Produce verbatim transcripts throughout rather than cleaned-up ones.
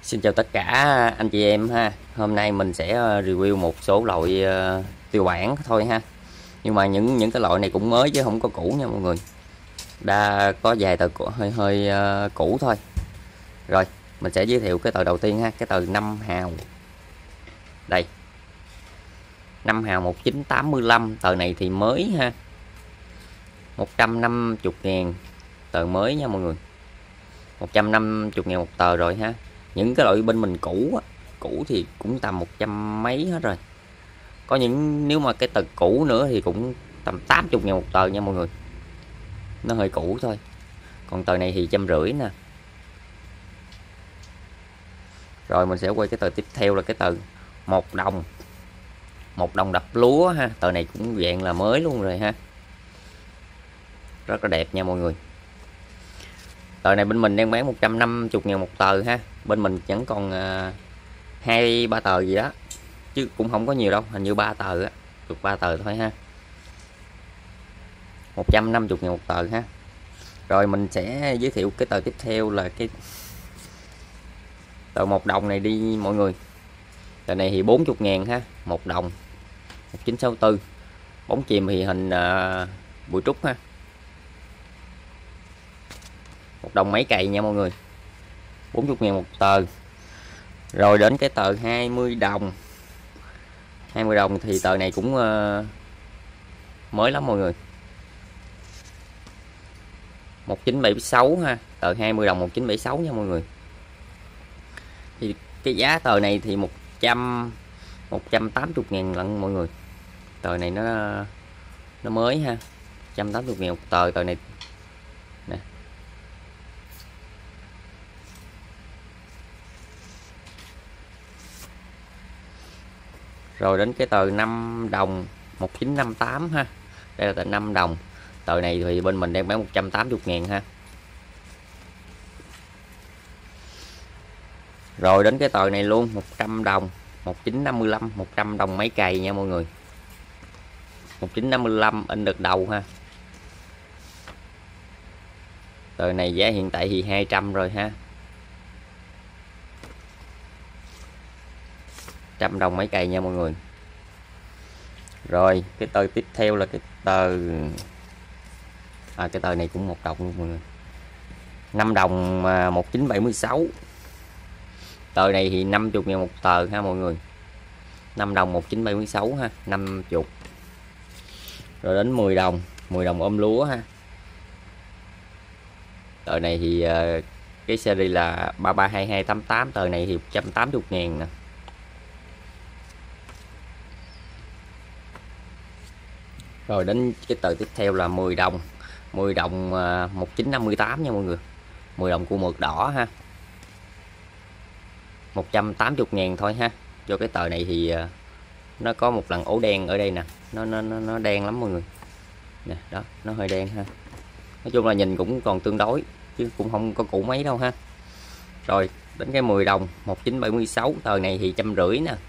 Xin chào tất cả anh chị em ha. Hôm nay mình sẽ ờ, review một số loại uh, tiêu bản thôi ha. Nhưng mà những những cái loại này cũng mới chứ không có cũ nha mọi người. Đã có vài tờ hơi hơi uh, cũ thôi. Rồi, mình sẽ giới thiệu cái tờ đầu tiên ha, cái tờ năm hào. Đây. năm hào một chín tám lăm, tờ này thì mới ha. một trăm năm mươi ngàn, tờ mới nha mọi người. một trăm năm mươi ngàn một tờ rồi ha. Những cái loại bên mình cũ á, cũ thì cũng tầm một trăm mấy hết rồi. Có những nếu mà cái tờ cũ nữa thì cũng tầm tám mươi ngàn một tờ nha mọi người. Nó hơi cũ thôi. Còn tờ này thì trăm rưỡi nè. Rồi mình sẽ quay cái tờ tiếp theo là cái tờ một đồng. Một đồng đập lúa ha. Tờ này cũng dạng là mới luôn rồi ha. Rất là đẹp nha mọi người. Tờ này bên mình đang bán một trăm năm mươi ngàn một tờ ha. Bên mình vẫn còn hai uh, ba tờ gì đó. Chứ cũng không có nhiều đâu, hình như ba tờ á, được ba tờ thôi ha. một trăm năm mươi ngàn một tờ ha. Rồi mình sẽ giới thiệu cái tờ tiếp theo là cái tờ một đồng này đi mọi người. Tờ này thì bốn mươi ngàn ha, một đồng một chín sáu tư. Bóng chìm thì hình uh, bụi trúc ha. Một đồng mấy cày nha mọi người. bốn mươi ngàn một tờ. Rồi đến cái tờ hai mươi đồng. hai mươi đồng thì tờ này cũng uh, mới lắm mọi người. một chín bảy sáu ha, tờ hai mươi đồng một chín bảy sáu nha mọi người. Thì cái giá tờ này thì một trăm một trăm tám mươi ngàn lận mọi người. Tờ này nó nó mới ha. một trăm tám mươi ngàn một tờ, tờ này nè. Rồi đến cái tờ năm đồng một chín năm tám ha. Đây là tờ năm đồng. Tờ này thì bên mình đang bán một trăm tám mươi ngàn ha. Rồi đến cái tờ này luôn, một trăm đồng một chín năm lăm, một trăm đồng mấy cày nha mọi người. một chín năm lăm in được đầu ha. Tờ này giá hiện tại thì hai trăm rồi ha. Trăm đồng mấy cày nha mọi người. Rồi cái tờ tiếp theo là cái tờ à, cái tờ này cũng một đồng luôn mọi người. năm đồng một chín bảy sáu. Tờ này thì năm mươi ngàn một tờ ha mọi người. năm đồng một chín bảy sáu ha, năm mươi. Rồi đến mười đồng, mười đồng ôm lúa ha. Tờ này thì cái series là ba ba hai hai tám tám, tờ này thì một trăm tám mươi ngàn nè. Rồi đến cái tờ tiếp theo là mười đồng. mười đồng một chín năm tám nha mọi người. mười đồng của mực đỏ ha. một trăm tám mươi ngàn thôi ha. Cho cái tờ này thì nó có một lần ố đen ở đây nè. Nó nó nó, nó đen lắm mọi người. Nè, đó, nó hơi đen ha. Nói chung là nhìn cũng còn tương đối chứ cũng không có cũ mấy đâu ha. Rồi, đến cái mười đồng một chín bảy sáu, tờ này thì trăm rưỡi nè.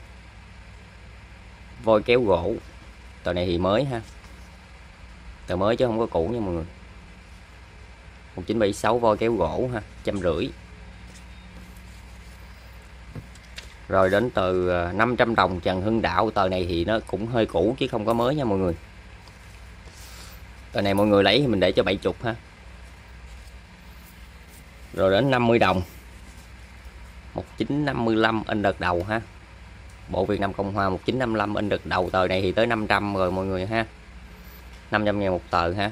Vôi kéo gỗ. Tờ này thì mới ha. Tờ mới chứ không có cũ nha mọi người. một chín bảy sáu voi kéo gỗ ha, trăm rưỡi. Rồi đến từ năm trăm đồng Trần Hưng Đạo, tờ này thì nó cũng hơi cũ chứ không có mới nha mọi người. Tờ này mọi người lấy thì mình để cho bảy mươi ha. Rồi đến năm mươi đồng một chín năm lăm in đợt đầu ha. Bộ Việt Nam Cộng Hòa một chín năm lăm in đợt đầu, tờ này thì tới năm trăm rồi mọi người ha. năm trăm ngàn một tờ ha.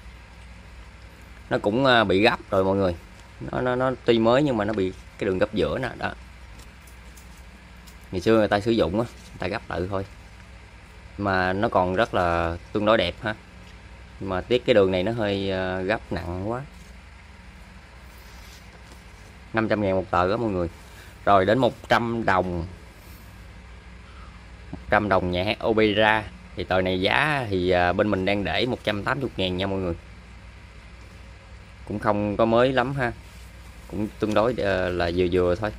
Nó cũng bị gấp rồi mọi người. Nó nó nó tuy mới nhưng mà nó bị cái đường gấp giữa nè, đó. Ngày xưa người ta sử dụng á, người ta gấp tự thôi. Mà nó còn rất là tương đối đẹp ha. Nhưng mà tiếc cái đường này nó hơi gấp nặng quá. năm trăm ngàn một tờ đó mọi người. Rồi đến một trăm đồng. một trăm đồng nhà hát Opera. Thì tờ này giá thì bên mình đang để một trăm tám mươi ngàn nha mọi người. Cũng không có mới lắm ha. Cũng tương đối là vừa vừa thôi.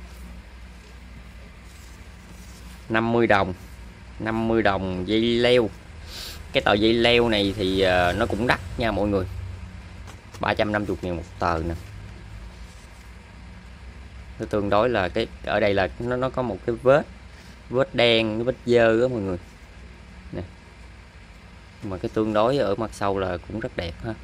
năm mươi đồng. năm mươi đồng dây leo. Cái tờ dây leo này thì nó cũng đắt nha mọi người. ba trăm năm mươi ngàn một tờ nè. nó tương đối là cái ở đây là nó nó có một cái vết vết đen, cái vết dơ đó mọi người nè, mà cái tương đối ở mặt sau là cũng rất đẹp ha.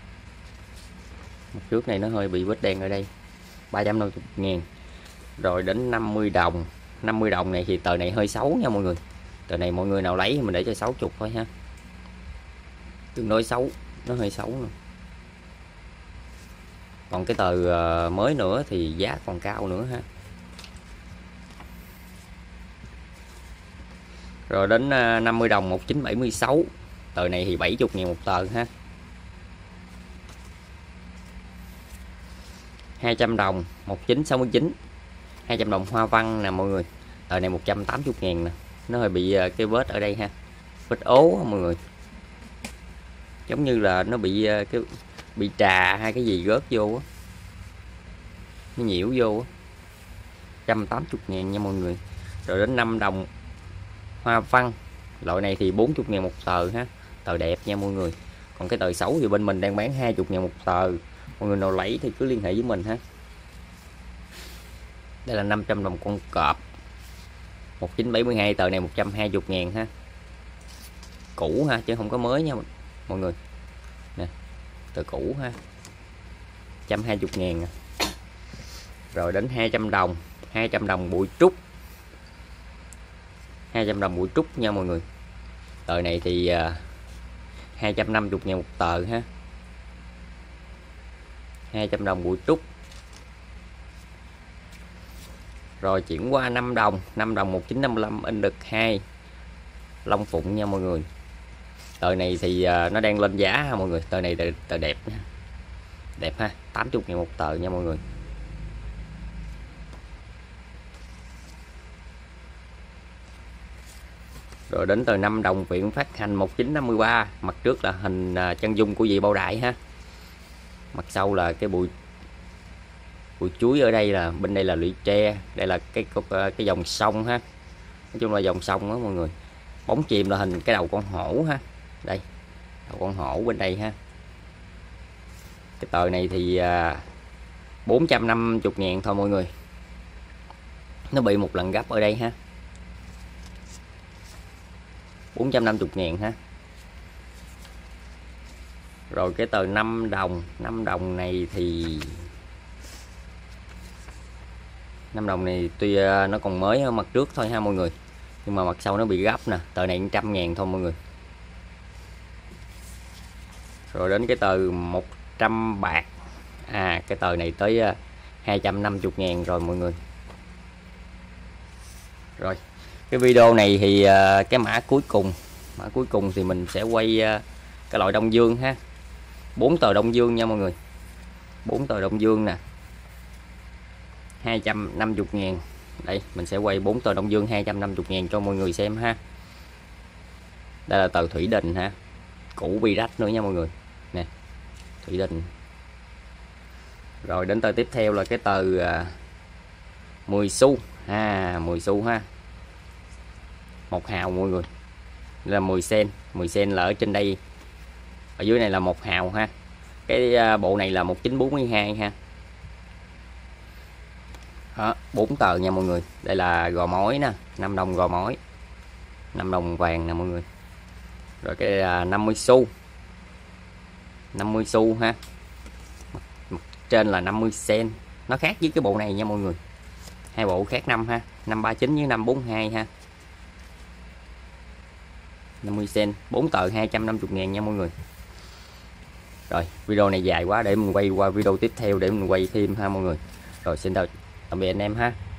Mặt trước này nó hơi bị vết đen ở đây. Ba trăm năm mươi ngàn. Rồi đến năm mươi đồng. Năm mươi đồng này thì tờ này hơi xấu nha mọi người. Tờ này mọi người nào lấy thì mình để cho sáu mươi thôi ha, tương đối xấu, nó hơi xấu nữa. Còn cái tờ mới nữa thì giá còn cao nữa ha. Rồi đến năm mươi đồng một chín bảy sáu. Tờ này thì bảy mươi ngàn một tờ ha. Hai trăm đồng một chín sáu chín. Hai trăm đồng hoa văn nè mọi người. Tờ này một trăm tám mươi ngàn nè. Nó hơi bị cái vết ở đây ha, vết ố mọi người, giống như là nó bị cái bị trà hay cái gì rớt vô á, nó nhiễu vô á. Một trăm tám mươi ngàn nha mọi người. Rồi đến năm đồng hoa văn. Loại này thì bốn mươi ngàn một tờ ha. Tờ đẹp nha mọi người. Còn cái tờ xấu thì bên mình đang bán hai mươi ngàn một tờ. Mọi người nào lấy thì cứ liên hệ với mình ha. Đây là năm trăm đồng con cọp một chín bảy hai. Tờ này một trăm hai mươi ngàn ha. Cũ ha chứ không có mới nha mọi người nè, tờ cũ ha, một trăm hai mươi ngàn. Rồi đến hai trăm đồng. Hai trăm đồng bụi trúc. Hai trăm đồng bụi trúc nha mọi người. Tờ này thì uh, hai trăm năm mươi ngàn một tờ ha. Hai trăm đồng bụi trúc. Rồi chuyển qua năm đồng. Năm đồng một chín năm lăm in được hai Long Phụng nha mọi người. Tờ này thì uh, nó đang lên giá ha mọi người. Tờ này tờ, tờ đẹp nha, đẹp ha, tám mươi ngàn một tờ nha mọi người. Rồi đến tờ năm đồng Viện Phát Hành một chín năm ba. Mặt trước là hình uh, chân dung của vị Bảo Đại ha. Mặt sau là cái bụi bụi chuối. Ở đây là bên đây là lụy tre. Đây là cái cái dòng sông ha. Nói chung là dòng sông đó mọi người. Bóng chìm là hình cái đầu con hổ ha. Đây, đầu con hổ bên đây ha. Cái tờ này thì uh, bốn trăm năm mươi ngàn thôi mọi người. Nó bị một lần gấp ở đây ha. bốn trăm năm mươi ngàn ha. Rồi cái tờ năm đồng. Năm đồng này thì năm đồng này tuy nó còn mới ở mặt trước thôi ha mọi người, nhưng mà mặt sau nó bị gấp nè. Tờ này một trăm ngàn thôi mọi người. Rồi đến cái tờ một trăm bạc. À cái tờ này tới hai trăm năm mươi ngàn rồi mọi người. Rồi cái video này thì cái mã cuối cùng. Mã cuối cùng thì mình sẽ quay cái loại Đông Dương ha. Bốn tờ Đông Dương nha mọi người. Bốn tờ Đông Dương nè, hai trăm năm mươi ngàn. Đây mình sẽ quay bốn tờ Đông Dương hai trăm năm mươi ngàn cho mọi người xem ha. Đây là tờ Thủy Đình ha, cũ bi rách nữa nha mọi người nè, Thủy Đình. Rồi đến tờ tiếp theo là cái tờ uh, mười xu ha, mười xu ha, một hào mọi người. Đây là mười sen, mười sen là ở trên đây, ở dưới này là một hào ha. Cái uh, bộ này là một chín bốn hai ha. Đó, bốn tờ nha mọi người. Đây là gò mối nè, năm đồng gò mối, năm đồng vàng nè mọi người. Rồi cái là năm mươi xu, năm mươi xu ha. Mặt, mặt trên là năm mươi sen. Nó khác với cái bộ này nha mọi người. Hai bộ khác năm ha, năm ba chín với năm bốn hai ha. năm mươi sen, bốn tờ hai trăm năm mươi ngàn nha mọi người. Rồi video này dài quá, để mình quay qua video tiếp theo để mình quay thêm ha mọi người. Rồi xin chào tạm biệt anh em ha.